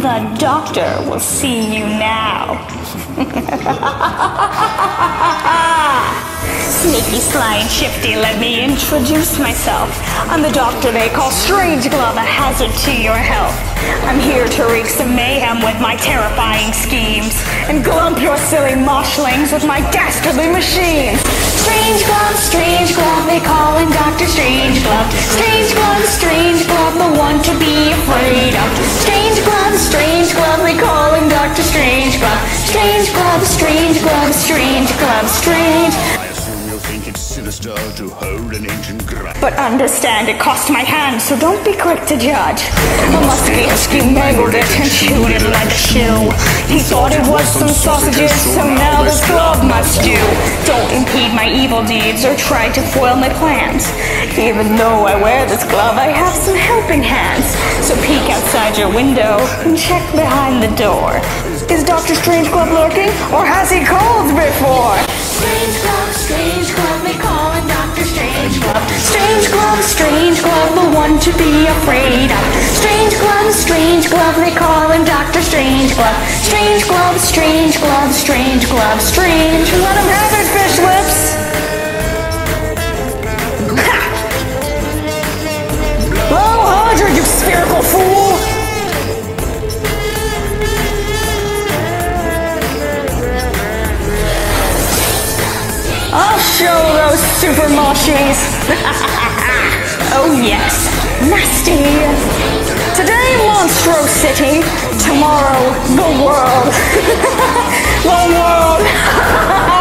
The doctor will see you now. Sneaky, sly, and shifty, let me introduce myself. I'm the doctor they call Strange Glove, a hazard to your health. I'm here to wreak some mayhem with my terrifying schemes, and glump your silly moshlings with my dastardly machines. Strange Glove, they call him Dr. Strange Glove. Strange Glove, the one to be afraid of. Strange Glove, they call him Dr. Strange Glove. Strange Glove, strange. Sinister to hold an ancient grudge. But understand it cost my hand, so don't be quick to judge. A musky husky mangled it and chewed it like a shoe. He thought it was some sausages, so now this glove must do. Don't impede my evil deeds or try to foil my plans. Even though I wear this glove, I have some helping hands. So peek outside your window and check behind the door. Is Dr. Strange Glove lurking, or has he called before? Strange Glove, they call him Dr. Strange Glove. Strange Glove, the one to be afraid of. Strange Glove, they call him Dr. Strange Glove. Strange Glove, strange. Let him have it, fish lips. Ha! Blow hydrant, you spherical fool. I'll show those super moshies. Oh yes, nasty. Today Monstro City, tomorrow the world. The world.